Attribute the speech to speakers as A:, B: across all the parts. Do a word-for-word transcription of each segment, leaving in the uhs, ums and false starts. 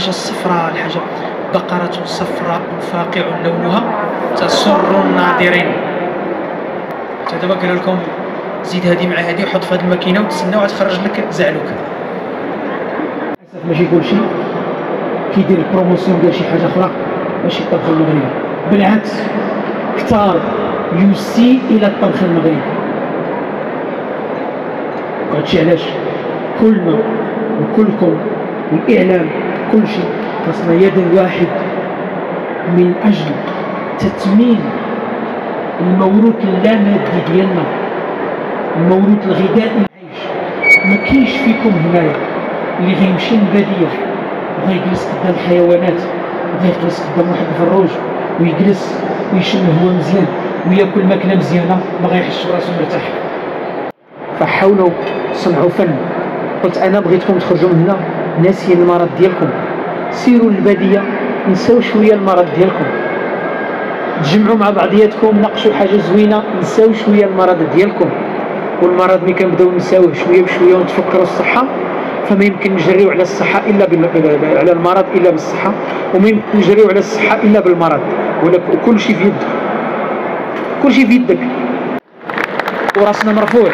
A: الحاجه الصفراء، الحاجه بقره صفراء فاقع لونها تسر الناظرين. حتى دابا قال لكم زيد هذه مع هذه وحط في هذه الماكينه وتسنى وغتخرج لك زعلوك. للاسف ماشي كلشي كيدير البروموسيون ديال شي حاجه اخرى ماشي الطبخ المغربي، بالعكس كثار يسيء الى الطبخ المغربي. وهادشي علاش كلنا وكلكم والاعلام كلشي خاصنا يد واحد من اجل تثمين الموروث اللامادي ديالنا، الموروث الغذائي العيش. ما كاينش فيكم هنايا اللي غيمشي للباديه وغيجلس قدام الحيوانات وغيجلس قدام واحد الفروج ويجلس ويشم الهواء مزيان وياكل ماكله مزيانه ما غيحسش براسو مرتاح. فحاولوا صنعوا فن. قلت انا بغيتكم تخرجوا من هنا ناسيين المرض ديالكم، سيروا للباديه نساو شويه المرض ديالكم، تجمعوا مع بعضياتكم ناقشوا حاجه زوينه، نساو شويه المرض ديالكم. والمرض ملي كنبداو نساوه شويه بشويه ونتفكروا الصحه، فما يمكن نجريو على الصحه الا بال... على المرض الا بالصحه، وما يمكن نجريو على الصحه الا بالمرض. ولكن كل شيء في يدك، كل شيء في يدك. وراسنا مرفوع،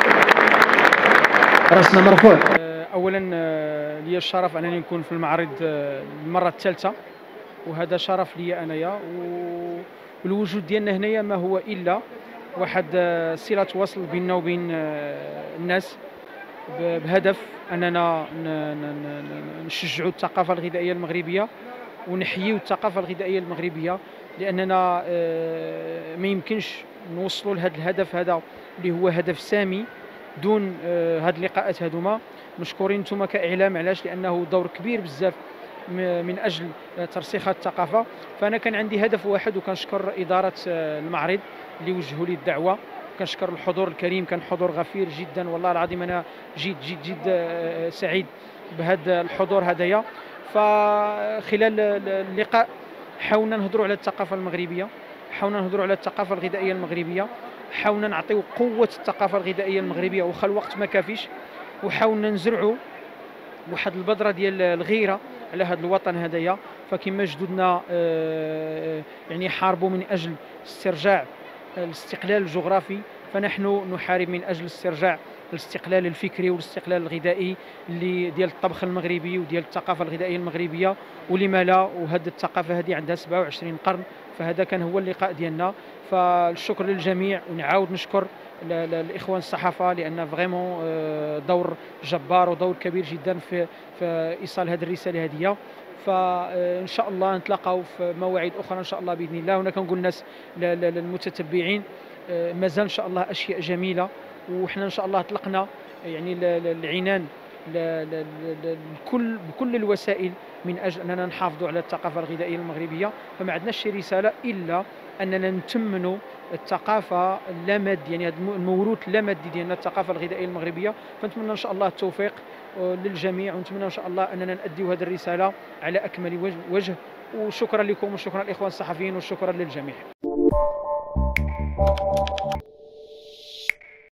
A: راسنا مرفوع. اولا لي الشرف انني نكون في المعرض المره الثالثه، وهذا شرف لي انايا. والوجود ديالنا هنايا ما هو الا واحد صله وصل بيننا وبين الناس بهدف اننا نشجعوا الثقافه الغذائيه المغربيه ونحييوا الثقافه الغذائيه المغربيه، لاننا ما يمكنش نوصلوا لهذا الهدف هذا اللي هو هدف سامي دون هاد اللقاءات هذوما. مشكورين نتوما كاعلام، علاش؟ لانه دور كبير بزاف من اجل ترسيخ الثقافه. فانا كان عندي هدف واحد، وكنشكر اداره المعرض اللي وجهوا لي الدعوه، كنشكر الحضور الكريم، كان حضور غفير جدا والله العظيم. انا جيت جيت جيت سعيد بهذا الحضور هدايا. فخلال اللقاء حاولنا نهضروا على الثقافه المغربيه، حاولنا نهضروا على الثقافه الغذائيه المغربيه، حاولنا نعطيو قوه الثقافه الغذائيه المغربيه واخا الوقت ما كافيش، وحاولنا نزرعوا واحد البذره ديال الغيره على هذا الوطن هدايا. فكما جدودنا يعني حاربوا من اجل استرجاع الاستقلال الجغرافي، فنحن نحارب من اجل استرجاع الاستقلال الفكري والاستقلال الغذائي اللي ديال الطبخ المغربي وديال الثقافه الغذائيه المغربيه. ولما لا، وهذه الثقافه هذه عندها سبعة وعشرين قرن. فهذا كان هو اللقاء ديالنا. فالشكر للجميع، ونعاود نشكر الاخوان الصحافه لان فريمون دور جبار ودور كبير جدا في في ايصال هذه الرساله هذه. فان شاء الله نتلاقاو في مواعيد اخرى ان شاء الله باذن الله. هنا كنقول الناس للمتتبعين مازال ان شاء الله اشياء جميله، وحنا ان شاء الله اطلقنا يعني العنان بكل بكل الوسائل من اجل اننا نحافظوا على الثقافه الغذائيه المغربيه. فما عندناش شي رساله الا اننا نتمنوا الثقافه اللاماديه، يعني هذا الموروث اللامادي ديالنا الثقافه الغذائيه المغربيه. فنتمنى ان شاء الله التوفيق للجميع، ونتمنى ان شاء الله اننا نؤديو هذه الرساله على اكمل وجه. وشكرا لكم وشكرا للاخوان الصحفيين وشكرا للجميع.